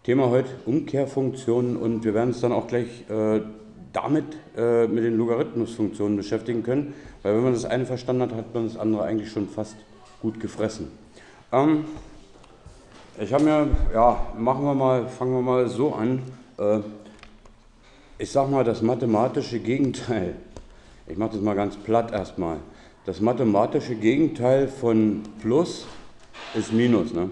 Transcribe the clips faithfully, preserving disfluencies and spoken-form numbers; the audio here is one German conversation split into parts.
Thema heute Umkehrfunktionen, und wir werden uns dann auch gleich äh, damit äh, mit den Logarithmusfunktionen beschäftigen können, weil wenn man das eine verstanden hat, hat man das andere eigentlich schon fast gut gefressen. Ähm, ich habe mir, ja, machen wir mal, fangen wir mal so an. Äh, ich sage mal, das mathematische Gegenteil, ich mache das mal ganz platt erstmal, das mathematische Gegenteil von Plus ist Minus, ne?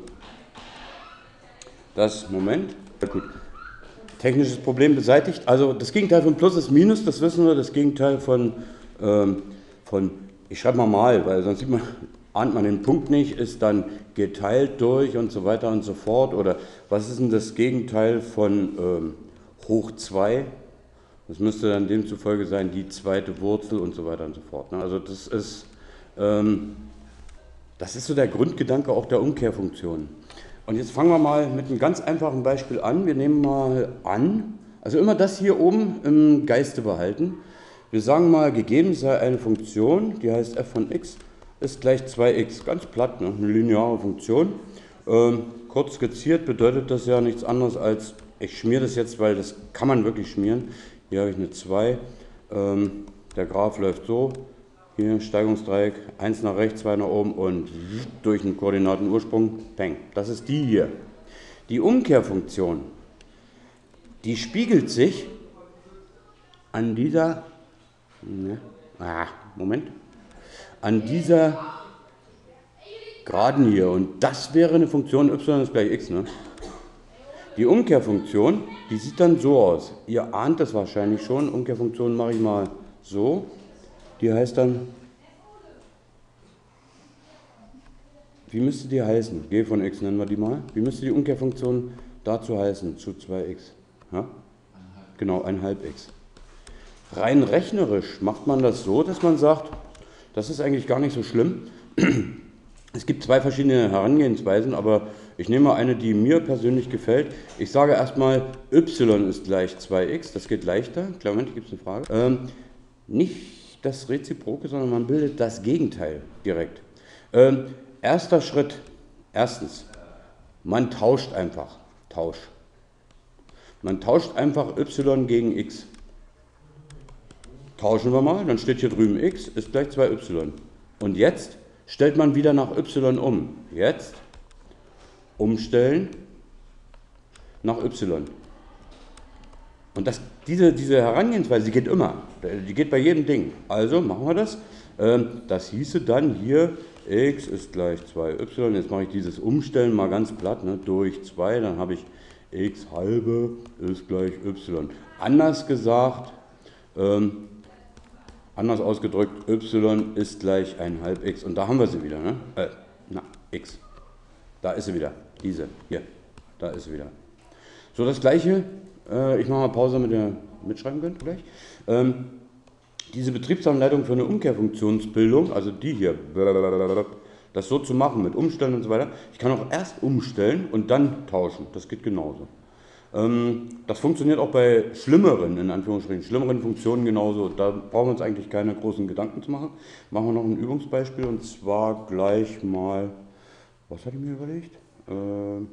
Das, Moment, gut, technisches Problem beseitigt. Also das Gegenteil von Plus ist Minus, das wissen wir. Das Gegenteil von, ähm, von ich schreibe mal mal, weil sonst sieht man, ahnt man den Punkt nicht, ist dann geteilt durch und so weiter und so fort. Oder was ist denn das Gegenteil von ähm, hoch zwei? Das müsste dann demzufolge sein, die zweite Wurzel und so weiter und so fort. Ne? Also das ist, ähm, das ist so der Grundgedanke auch der Umkehrfunktion. Und jetzt fangen wir mal mit einem ganz einfachen Beispiel an. Wir nehmen mal an, also immer das hier oben im Geiste behalten. Wir sagen mal, gegeben sei eine Funktion, die heißt f von x, ist gleich zwei x. Ganz platt, ne? Eine lineare Funktion. Ähm, kurz skizziert bedeutet das ja nichts anderes als, ich schmiere das jetzt, weil das kann man wirklich schmieren. Hier habe ich eine zwei. Ähm, der Graph läuft so. Hier Steigungsdreieck, eins nach rechts, zwei nach oben und durch den Koordinatenursprung, peng. Das ist die hier. Die Umkehrfunktion, die spiegelt sich an dieser, ne, ah, Moment, an dieser Geraden hier. Und das wäre eine Funktion, y ist gleich x. Ne? Die Umkehrfunktion, die sieht dann so aus. Ihr ahnt das wahrscheinlich schon. Umkehrfunktion mache ich mal so. Die heißt dann, wie müsste die heißen? G von x nennen wir die mal. Wie müsste die Umkehrfunktion dazu heißen, zu zwei x? Ja? Genau, ein halb x. Rein rechnerisch macht man das so, dass man sagt, das ist eigentlich gar nicht so schlimm. Es gibt zwei verschiedene Herangehensweisen, aber ich nehme mal eine, die mir persönlich gefällt. Ich sage erstmal, y ist gleich zwei x, das geht leichter. Klar, Moment, gibt es eine Frage. Ähm, nicht das Reziproke, sondern man bildet das Gegenteil direkt. Ähm, erster Schritt, erstens, man tauscht einfach, Tausch. Man tauscht einfach y gegen x. Tauschen wir mal, dann steht hier drüben x ist gleich zwei y. Und jetzt stellt man wieder nach y um. Jetzt umstellen nach y. Und das, diese, diese Herangehensweise, die geht immer, die geht bei jedem Ding. Also machen wir das. Das hieße dann hier, x ist gleich zwei y. Jetzt mache ich dieses Umstellen mal ganz platt, ne, durch zwei, dann habe ich x halbe ist gleich y. Anders gesagt, ähm, anders ausgedrückt, y ist gleich ein halb x. Und da haben wir sie wieder, ne? Äh, na, x. Da ist sie wieder, diese, hier, da ist sie wieder. So, das gleiche. Ich mache mal Pause, damit ihr mitschreiben könnt gleich. Ähm, diese Betriebsanleitung für eine Umkehrfunktionsbildung, also die hier, das so zu machen mit Umstellen und so weiter. Ich kann auch erst umstellen und dann tauschen. Das geht genauso. Ähm, das funktioniert auch bei schlimmeren, in Anführungsstrichen, schlimmeren Funktionen genauso. Da brauchen wir uns eigentlich keine großen Gedanken zu machen. Machen wir noch ein Übungsbeispiel, und zwar gleich mal, was hatte ich mir überlegt? Ähm,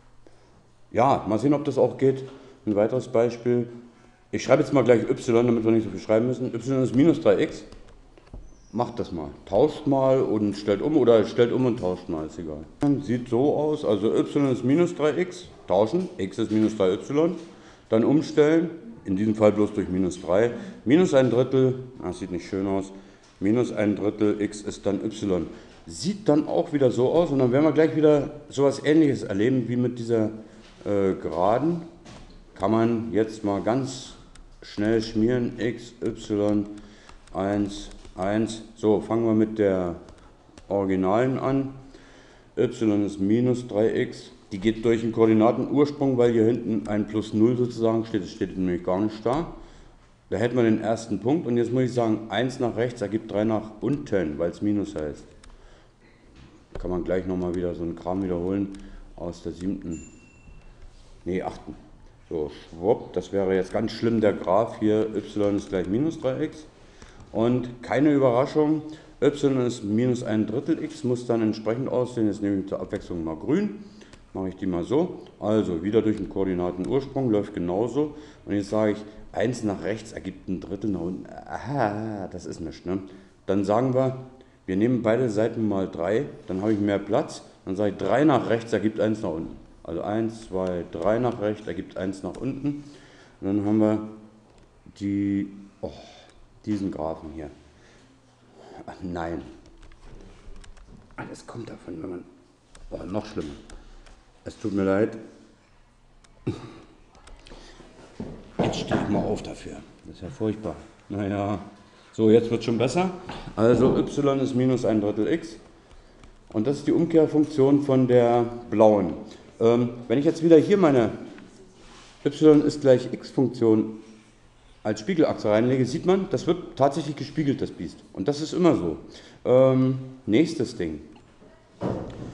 ja, mal sehen, ob das auch geht. Ein weiteres Beispiel, ich schreibe jetzt mal gleich y, damit wir nicht so viel schreiben müssen. Y ist minus drei x. Macht das mal. Tauscht mal und stellt um, oder stellt um und tauscht mal, ist egal. Sieht so aus, also y ist minus drei x, tauschen, x ist minus drei y, dann umstellen, in diesem Fall bloß durch minus drei, minus ein Drittel, das sieht nicht schön aus, minus ein Drittel, x ist dann y. Sieht dann auch wieder so aus, und dann werden wir gleich wieder sowas Ähnliches erleben wie mit dieser äh, Geraden. Kann man jetzt mal ganz schnell schmieren, x, y, eins, eins. So, fangen wir mit der Originalen an. Y ist minus drei x. Die geht durch den Koordinatenursprung, weil hier hinten ein plus null sozusagen steht. Das steht nämlich gar nicht da. Da hätten wir den ersten Punkt. Und jetzt muss ich sagen, eins nach rechts ergibt drei nach unten, weil es minus heißt. Kann man gleich nochmal wieder so einen Kram wiederholen aus der siebten, nee, achten. So, schwupp, das wäre jetzt ganz schlimm, der Graph hier, y ist gleich minus drei x. Und keine Überraschung, y ist minus ein Drittel x, muss dann entsprechend aussehen, jetzt nehme ich zur Abwechslung mal grün. mache ich die mal so. Also wieder durch den Koordinatenursprung, läuft genauso. Und jetzt sage ich, eins nach rechts ergibt ein Drittel nach unten. Aha, das ist nichts. Ne? Dann sagen wir, wir nehmen beide Seiten mal drei, dann habe ich mehr Platz. Dann sage ich, drei nach rechts ergibt eins nach unten. Also eins, zwei, drei nach rechts ergibt eins nach unten. Und dann haben wir die, oh, diesen Graphen hier. Ach nein. Alles kommt davon, wenn man... Oh, noch schlimmer. Es tut mir leid. Jetzt stehe ich mal auf dafür. Das ist ja furchtbar. Naja, so, jetzt wird es schon besser. Also y ist minus ein Drittel x. Und das ist die Umkehrfunktion von der blauen. Ähm, wenn ich jetzt wieder hier meine y ist gleich x-Funktion als Spiegelachse reinlege, sieht man, das wird tatsächlich gespiegelt, das Biest. Und das ist immer so. Ähm, nächstes Ding.